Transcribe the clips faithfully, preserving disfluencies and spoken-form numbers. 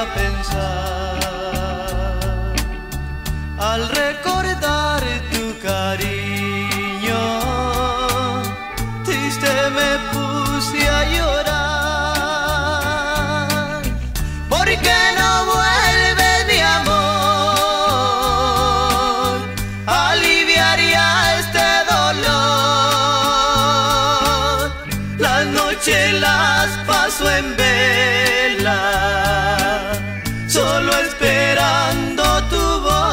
pensar al recordar tu cariño. Triste me puse a llorar. ¿Por qué no vuelve mi amor? Aliviaría este dolor. Las noches las paso en vela, solo esperando tu voz.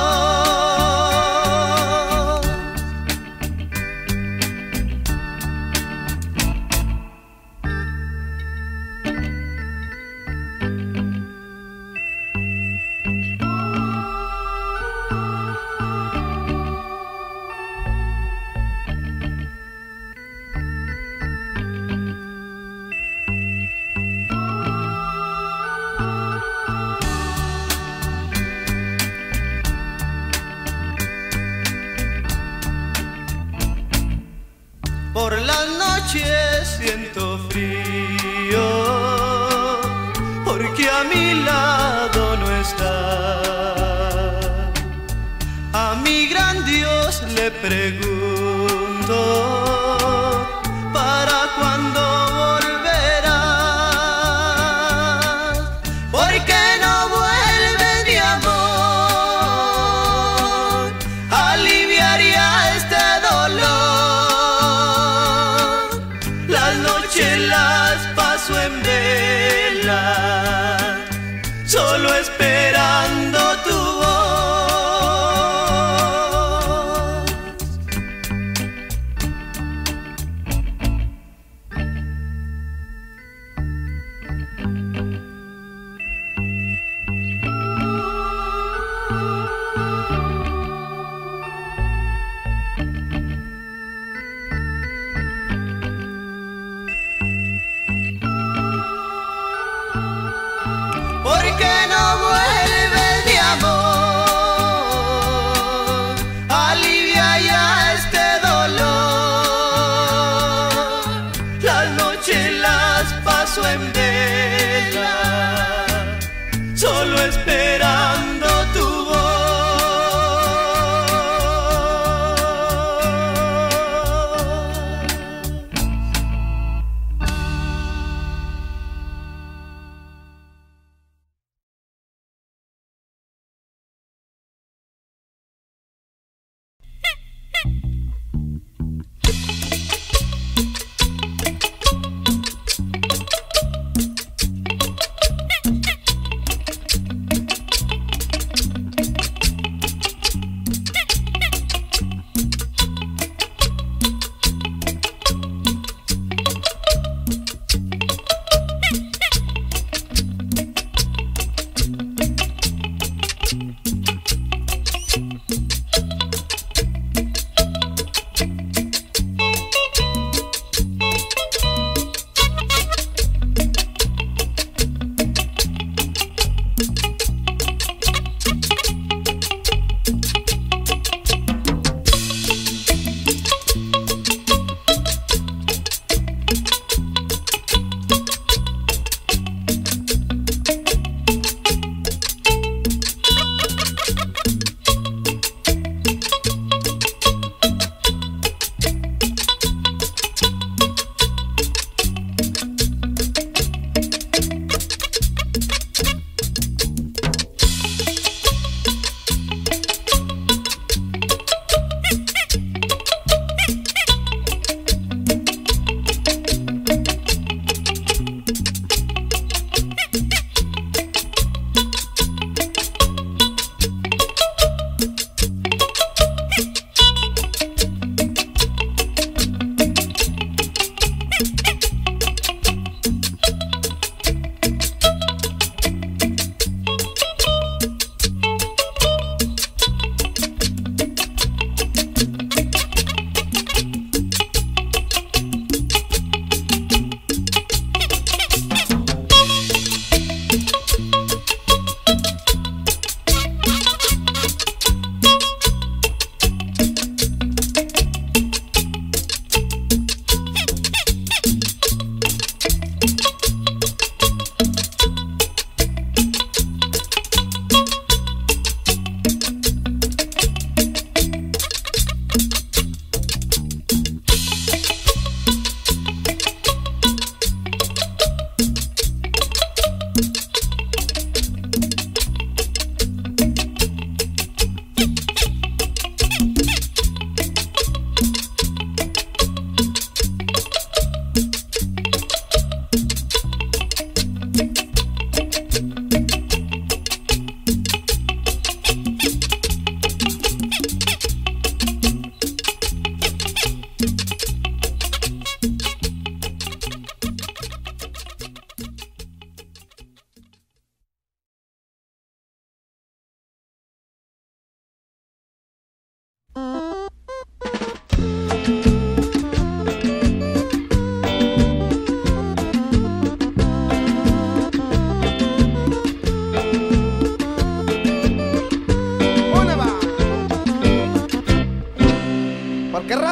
Por las noches siento frío, porque a mi lado no está. A mi gran Dios le pregunto, ¿para cuándo volverás? ¿Por qué no vuelve mi amor? Aliviaría este dolor. Las noches las paso en vela, solo esperando tu voz. ¿Por qué no vuelve mi amor? Alivia ya este dolor. Las noches las paso en vela, solo esperando tu voz.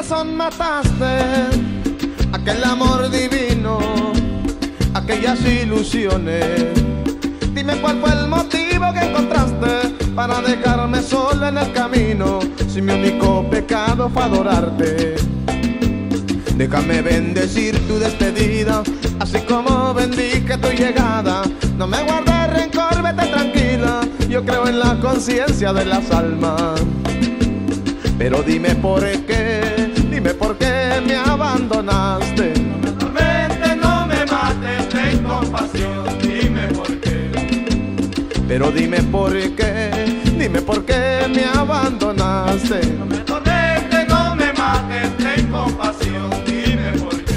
razón mataste aquel amor divino, aquellas ilusiones? Dime cuál fue el motivo que encontraste para dejarme solo en el camino, si mi único pecado fue adorarte. Déjame bendecir tu despedida, así como bendije tu llegada. No me guardes rencor, vete tranquila, yo creo en la conciencia de las almas. Pero dime por qué, dime por qué me abandonaste. No me atormentes, no me mates, ten compasión, dime por qué. Pero dime por qué, dime por qué me abandonaste. No me atormentes, no me mates, ten compasión, dime por qué.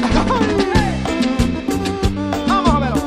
Vamos a verlo.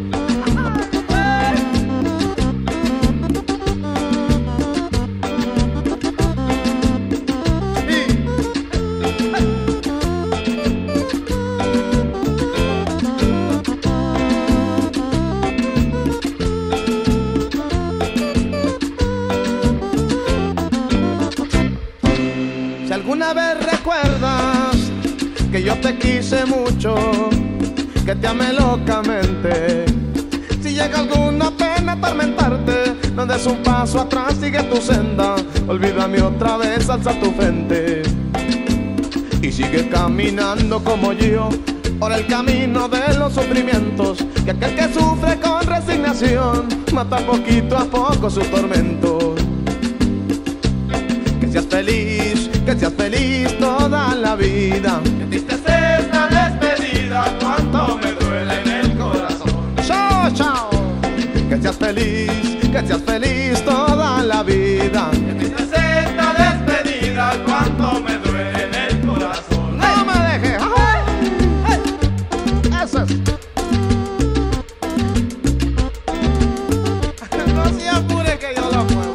Si alguna vez recuerdas que yo te quise mucho, que te amé locamente, si llega alguna pena atormentarte, no des un paso atrás, sigue tu senda, olvídame otra vez, alza tu frente y sigue caminando como yo por el camino de los sufrimientos, que aquel que sufre con resignación mata poquito a poco sus tormentos. Que seas feliz, que seas feliz toda la vida. Que triste es esta despedida, cuánto me duele en el corazón. Chao, chao. Que seas feliz, que seas feliz toda la vida. Que triste es esta despedida, cuánto me duele en el corazón. No me dejes. ¡Ay! Eso es. No se apure que yo lo muevo.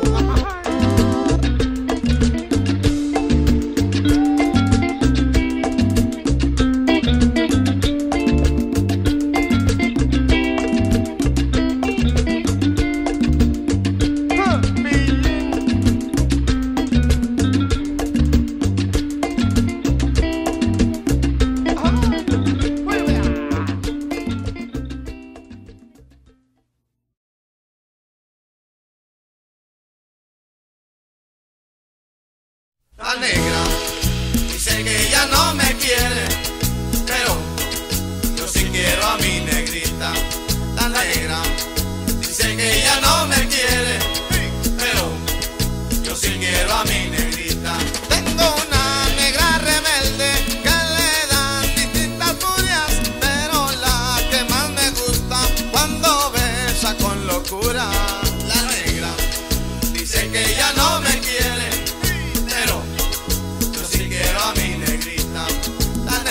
La negra dice que ella no me quiere, pero yo sí quiero a mi negrita. La negra dice que ella no me quiere, pero yo sí quiero a mi negrita. Tengo una negra rebelde que le dan distintas furias, pero la que más me gusta cuando besa con locura. La negra dice que ella no me quiere, pero yo sí quiero a mi negrita. La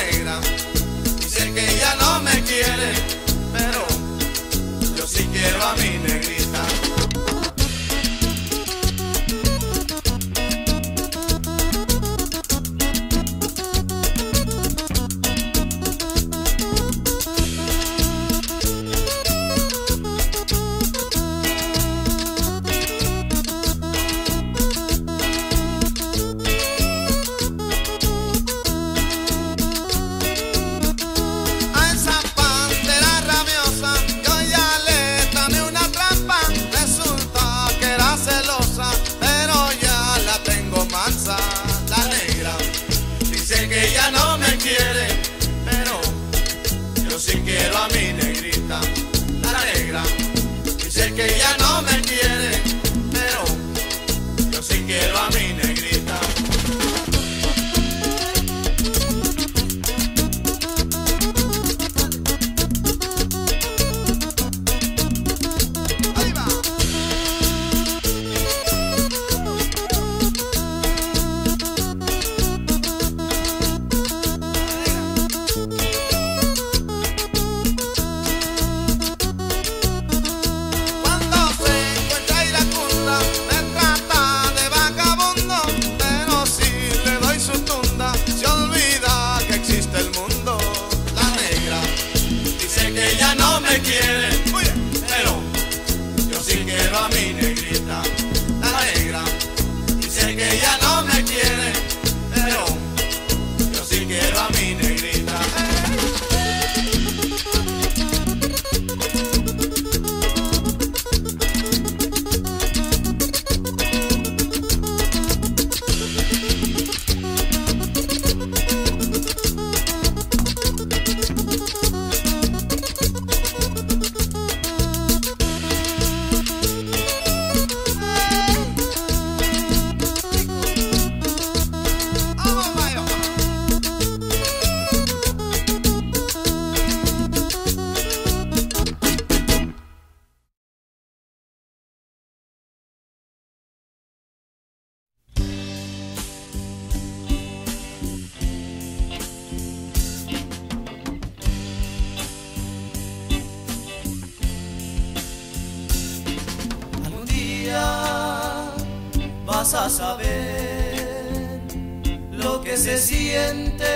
vas a saber lo que se siente.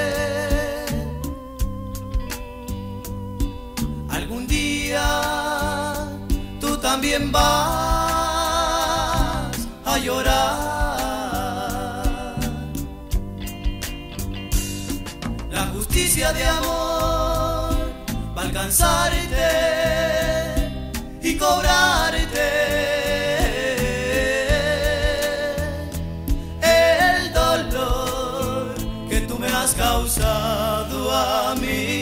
Algún día tú también vas a llorar. La justicia de amor va a alcanzarte y cobrarte el dolor que tú me has causado a mí.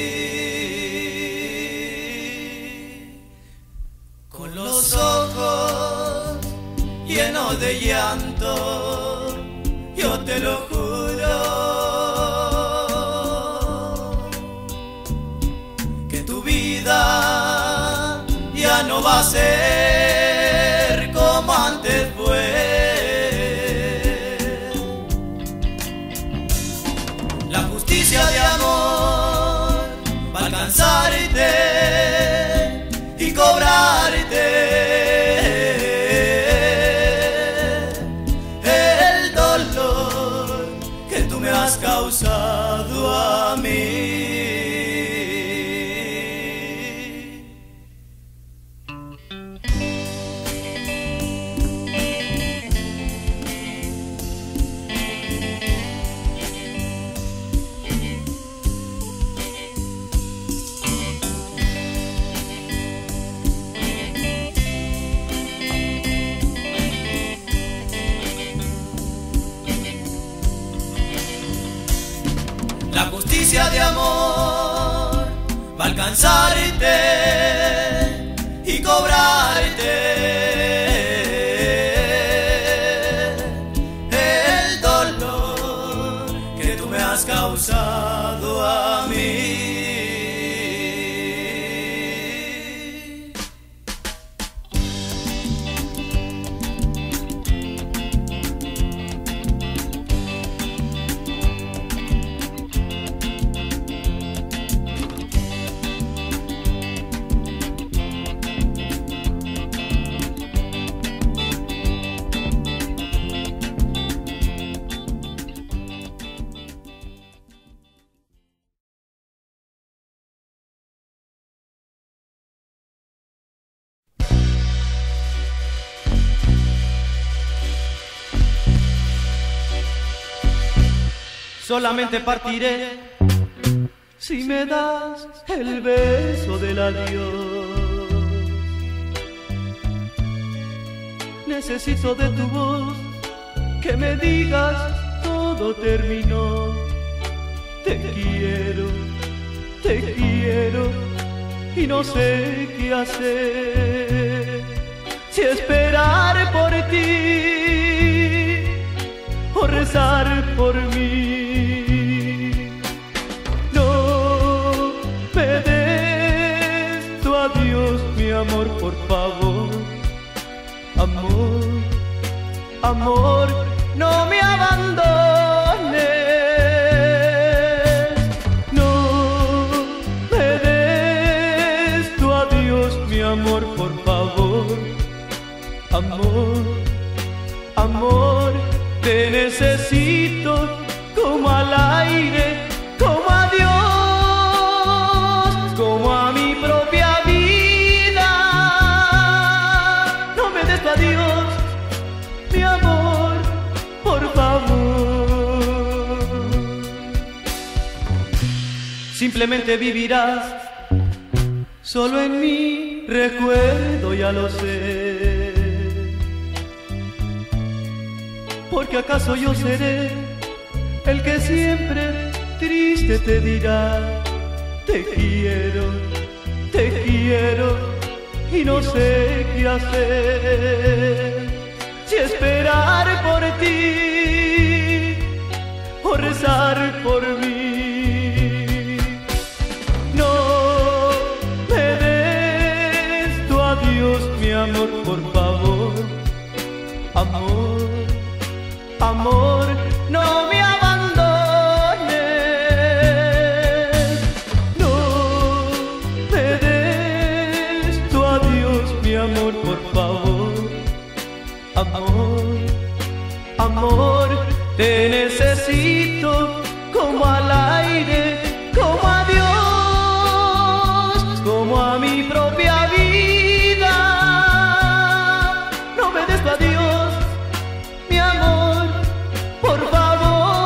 Con los ojos llenos de llanto, yo te lo juro, que tu vida ya no va a ser como antes fue. La justicia de amor va a alcanzarte y cobrarte el dolor que tú me has causado a mí. La justicia de amor va a alcanzarte y cobrarte el dolor que tú me has causado a mí. Solamente partiré si me das el beso del adiós. Necesito de tu voz, que me digas todo terminó. Te quiero, te quiero y no sé qué hacer. Si esperar por ti o rezar por mí. Adiós, mi amor, por favor. Amor, amor, no me abandones. No me des tu adiós, mi amor, por favor. Amor, amor, te necesito como al aire, como a Dios, como a mi propia adiós, mi amor, por favor. Simplemente vivirás solo en mi recuerdo, ya lo sé. Porque acaso yo seré el que siempre triste te dirá: te quiero, te quiero y no sé qué hacer. Si esperar por ti o rezar por mí. No me des tu adiós, mi amor, por favor. Amor, amor, no me abandones. No me des tu adiós, mi amor, por favor. Amor, Amor, te necesito como al aire, como a Dios, como a mi propia vida. No me des tu adiós, mi amor, por favor.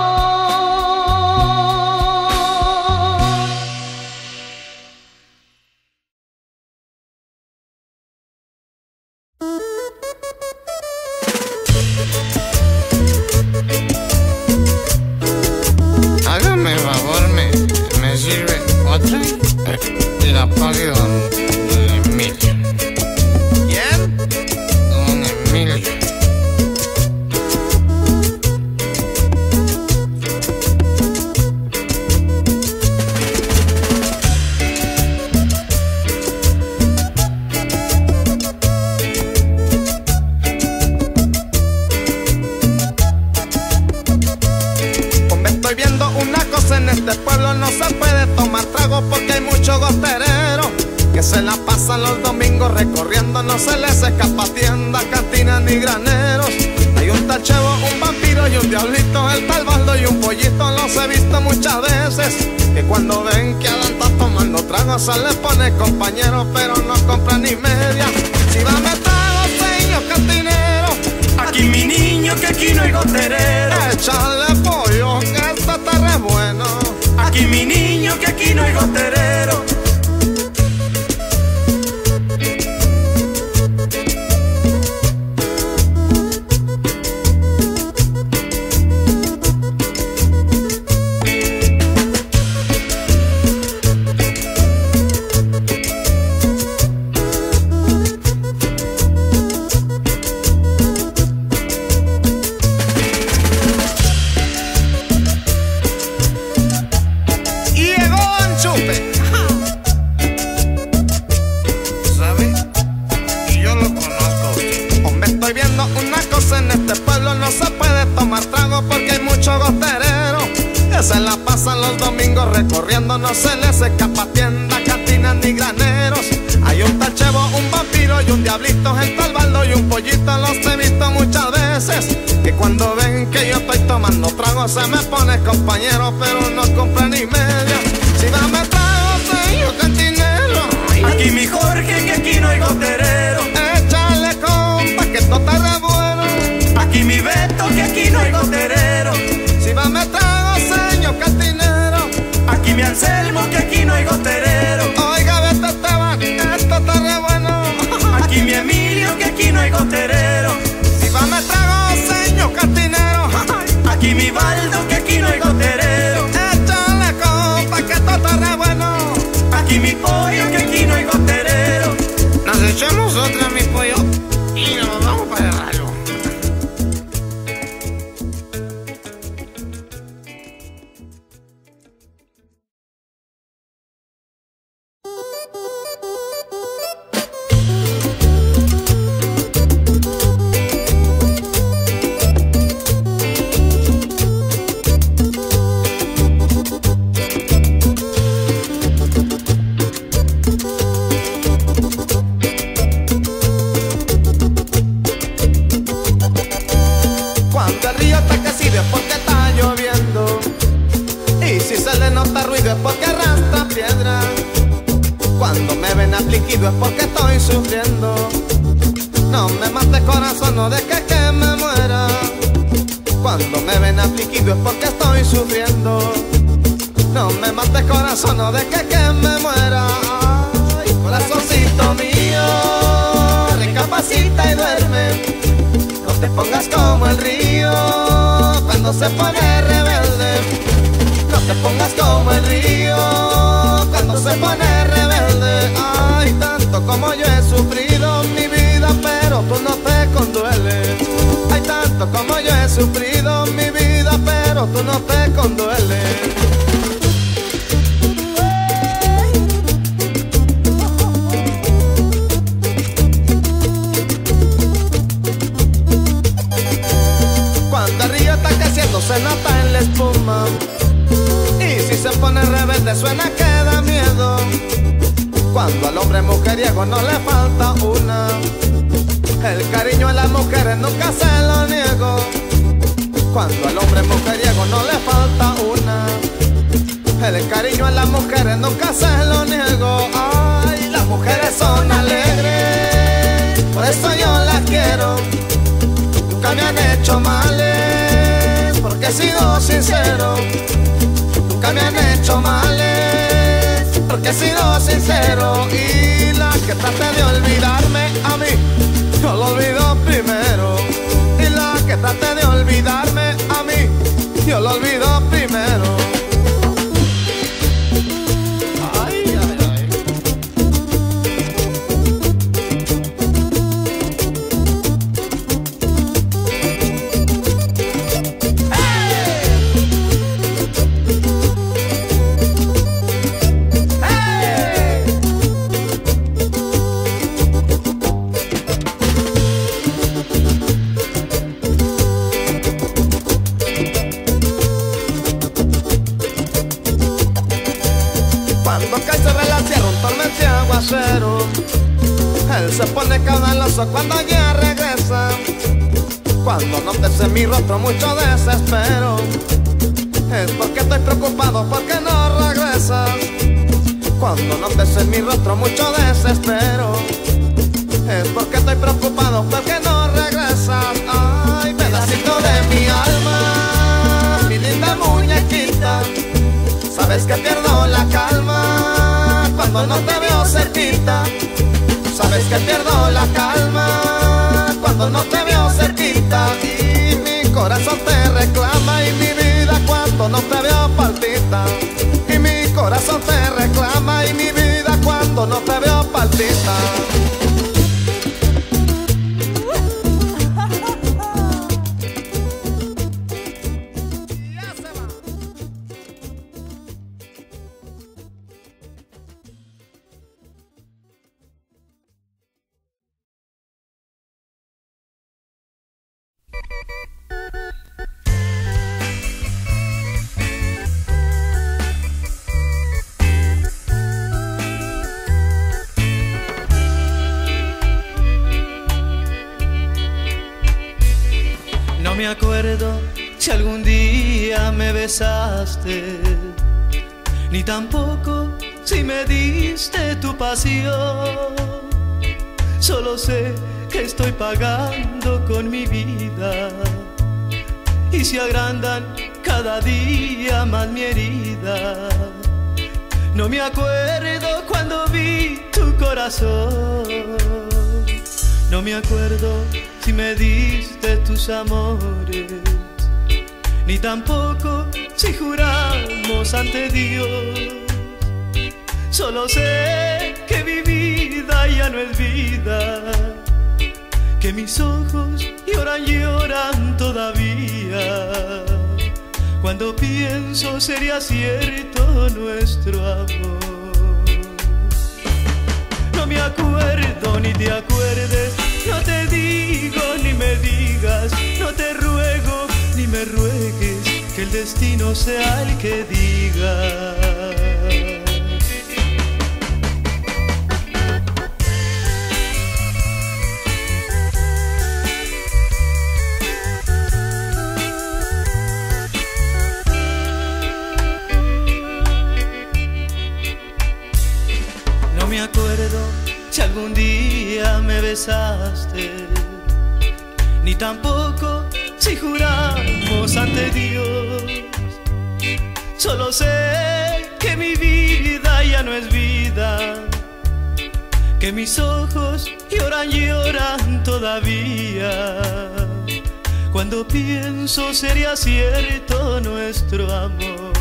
Hágame favor, me, me sirve otra y la pague don Emilio. ¿Quién? Don Emilio. En este pueblo no se puede tomar trago porque hay mucho goterero que se la pasan los domingos recorriendo, no se les escapa tiendas, cantinas ni graneros. Hay un tachevo, un vampiro y un diablito, el tal Baldo y un pollito, los he visto muchas veces, que cuando ven que Adán está tomando trago se les pone compañero, pero no compra ni media. Si va a meter señor cantinero, aquí mi niño que aquí no hay goterero. Échale pollo que esto está re bueno. Aquí mi niño que aquí no hay goterero. En este pueblo no se puede tomar trago porque hay mucho goterero que se la pasan los domingos recorriendo, no se les escapa tiendas, cantinas ni graneros. Hay un tachevo, un vampiro y un diablito, el tal Baldo y un pollito, los he visto muchas veces, que cuando ven que yo estoy tomando trago se me pone compañero, pero no compra ni media. Si dame trago, señor cantinero. Aquí mi Jorge que aquí no hay goterero. Échale compa que esto está re bueno. Aquí mi Beto que aquí no hay goterero. Si va me trago, señor cantinero. Aquí mi Anselmo que aquí no hay goterero. Oiga, Beto Esteban, esto está re bueno. Aquí mi Emilio que aquí no hay goterero. Si va me trago, señor cantinero. Aquí mi Baldo que aquí no hay goterero. Échale compa que esto está re bueno. Aquí mi pollo que aquí no hay goterero. Nos echamos otra, mi pollo, y nos vamos para el ralo. Porque arrastra piedra. Cuando me ven afligido es porque estoy sufriendo. No me mates corazón, no dejes que me muera. Cuando me ven afligido es porque estoy sufriendo. No me mates corazón, no dejes que me muera. Ay, corazoncito mío, recapacita y duerme. No te pongas como el río cuando se pone rebelde. No te pongas como el río cuando se pone rebelde. Ay, tanto como yo he sufrido mi vida, pero tú no te condueles. Ay, tanto como yo he sufrido mi vida, pero tú no te condueles. Cuando el río está creciendo se nota en la espuma. Y si se pone rebelde suena que da miedo. Cuando al hombre mujeriego no le falta una. El cariño a las mujeres nunca se lo niego. Cuando al hombre mujeriego no le falta una, el cariño a las mujeres nunca se lo niego. Ay, las mujeres son alegres, por eso yo las quiero. Nunca me han hecho males, porque he sido sincero. Nunca me han hecho males, porque he sido sincero. Y la que trate de olvidarme a mí, yo lo olvido primero. Y la que trate de olvidarme a mí, yo lo olvido primero. Ay, ay, ay. Cuando cae sobre la sierra un tormento aguacero, él se pone caudaloso cuando ya regresa. Cuando notes en mi rostro mucho desespero, es porque estoy preocupado porque no regresas. Cuando notes en mi rostro mucho desespero, es porque estoy preocupado porque no regresas. Ay, pedacito de mi alma, mi linda muñequita, sabes que pierdo la calma cuando no te veo cerquita. Sabes que pierdo la calma cuando no te veo cerquita. Y mi corazón te reclama y mi vida cuando no te veo palpita. Y mi corazón te reclama y mi vida cuando no te veo palpita. No me acuerdo si algún día me besaste, ni tampoco si me diste tu pasión. Solo sé que estoy pagando con mi vida y se agrandan cada día más mi herida. No me acuerdo cuando vi tu corazón, no me acuerdo si me diste tus amores, ni tampoco si juramos ante Dios. Solo sé que mi vida ya no es vida, que mis ojos lloran, lloran todavía. Cuando pienso sería cierto nuestro amor. No me acuerdo ni te acuerdes, no te digo ni me digas, no te ruego ni me ruegues, que el destino sea el que diga. No me acuerdo si algún día me besaste, ni tampoco si juramos ante Dios. Solo sé que mi vida ya no es vida, que mis ojos lloran, lloran todavía. Cuando pienso sería cierto nuestro amor.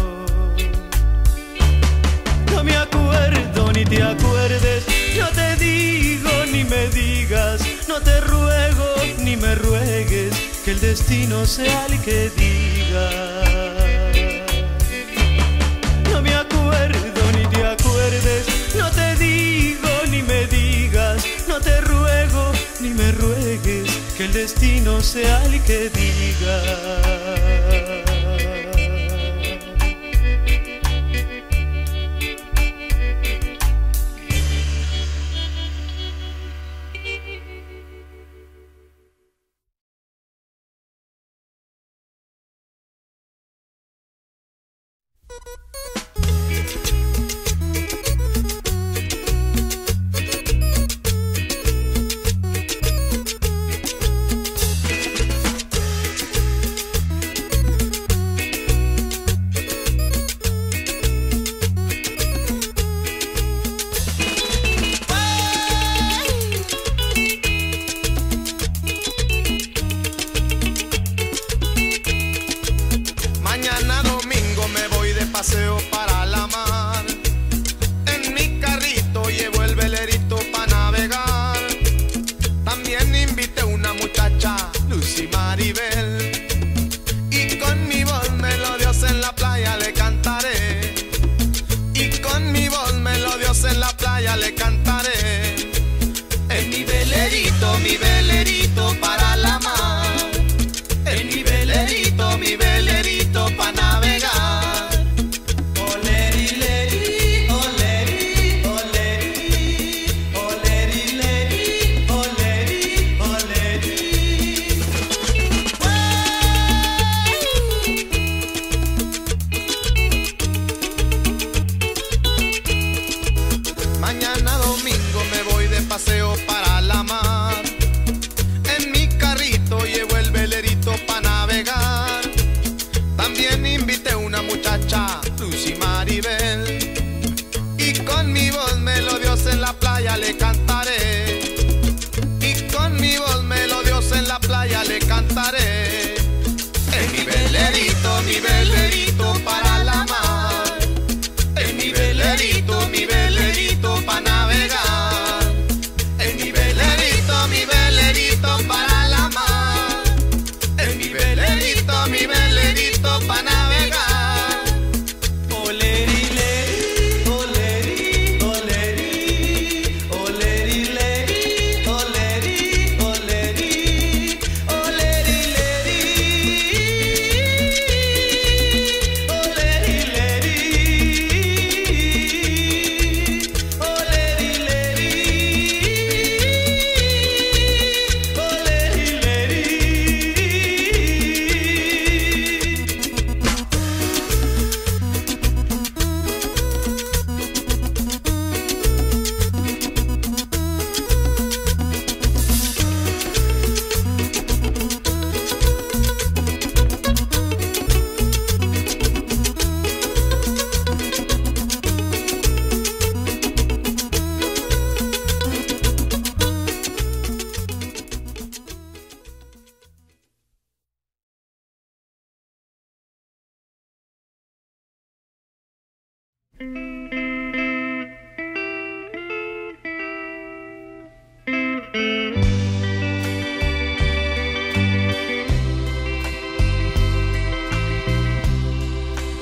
No me acuerdo ni te acuerdes, no te digo ni me digas, no te ruego ni me ruegues, que el destino sea el que diga. No me acuerdo ni te acuerdes, no te digo ni me digas, no te ruego ni me ruegues, que el destino sea el que diga.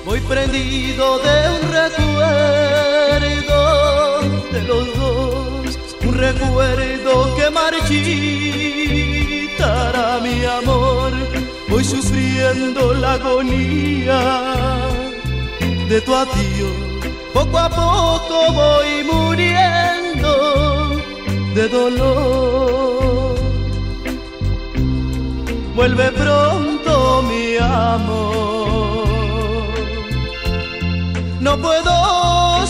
voy prendido de un recuerdo de los dos, un recuerdo que marchitará mi amor. Voy sufriendo la agonía de tu adiós, poco a poco voy muriendo de dolor. Vuelve pronto mi amor, no puedo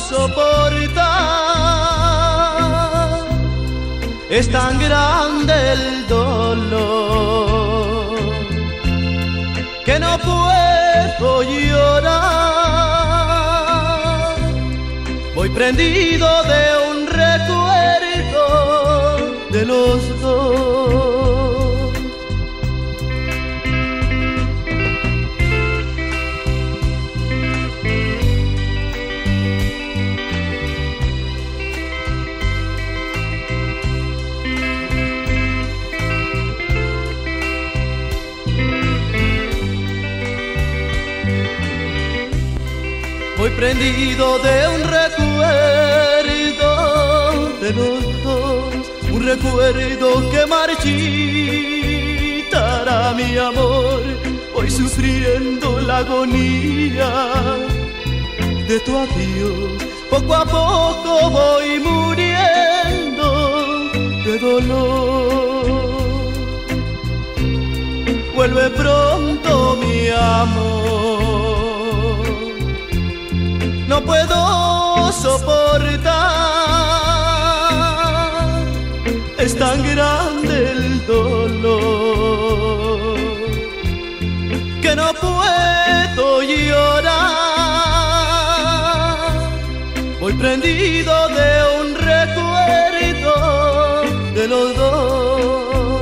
soportar, es tan grande el dolor que no puedo llorar. Voy prendido de un recuerdo de los dos. Voy prendido de un recuerdo de los dos, un recuerdo que marchitará mi amor. Voy sufriendo la agonía de tu adiós, poco a poco voy muriendo de dolor. Vuelve pronto mi amor, no puedo soportar, es tan grande el dolor que no puedo llorar. Voy prendido de un recuerdo de los dos,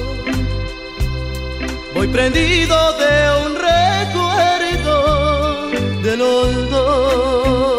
voy prendido de un recuerdo de los dos.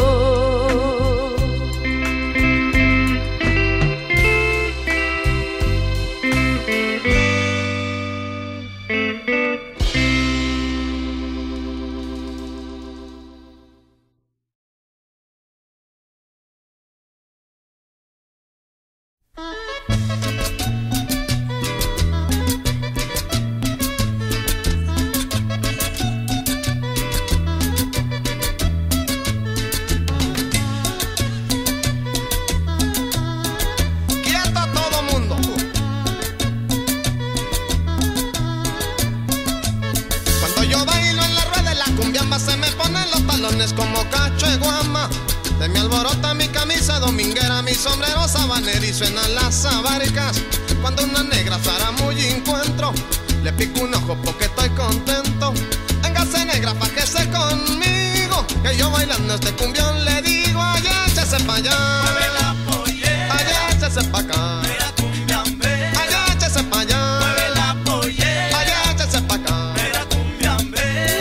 Como cacho de guama, de mi alborota mi camisa dominguera, mi sombrero sabanero y suenan las sabaricas. Cuando una negra Sara muy encuentro, le pico un ojo porque estoy contento. Véngase negra, fájese conmigo, que yo bailando este cumbión le digo, allá échese pa' allá, mueve la pollera, allá échese pa' acá, mira cumbiambera, allá échese pa' allá, mueve la pollera, allá échese pa' acá. mira cumbiambera.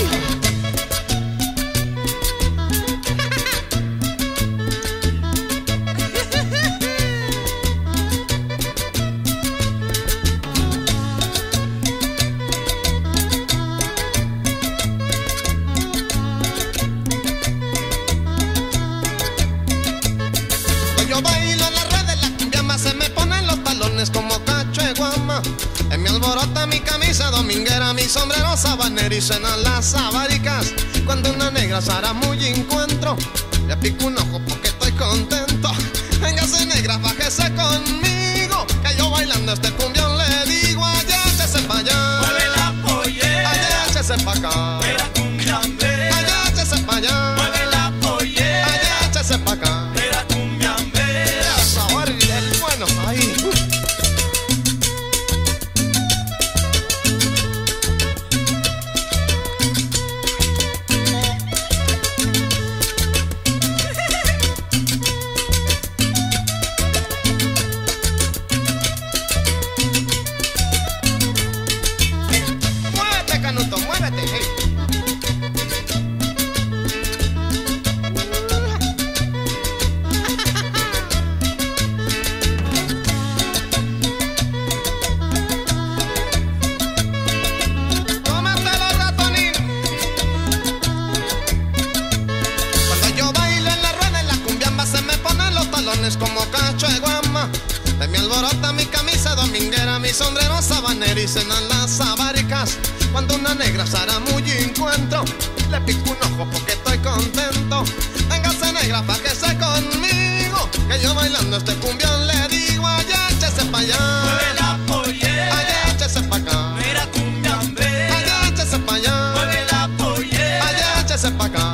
Yo bailo en las redes, la cumbiamba se me ponen los talones como cacho de guama. En mi alborota mi camisa dominguera, mi sombrero sabanero y suenan las sabaricas. Cuando una negra Sara muy encuentro, le pico un ojo porque estoy contento. Véngase negra, bájese conmigo, que yo bailando este cumbión le digo, allá échese pa' allá, Mueve la pollera, allá échese pa' acá, mira cumbiambera, allá échese pa' allá, mueve la pollera, allá échese pa' acá. mira cumbiambera. Sabor del bueno, ahí. Muévete, Canuto, muévete. Hey. De mi alborota, mi camisa dominguera, mi sombrero sabanero y cenan las abaricas. Cuando una negra será muy encuentro, le pico un ojo porque estoy contento. Véngase negra pa' que se conmigo, que yo bailando este cumbión le digo, allá échese pa' allá. Mueve la pollera, allá échese pa' acá. mira cumbiambera, Allá échese pa' allá. mueve la pollera, Allá échese pa' acá.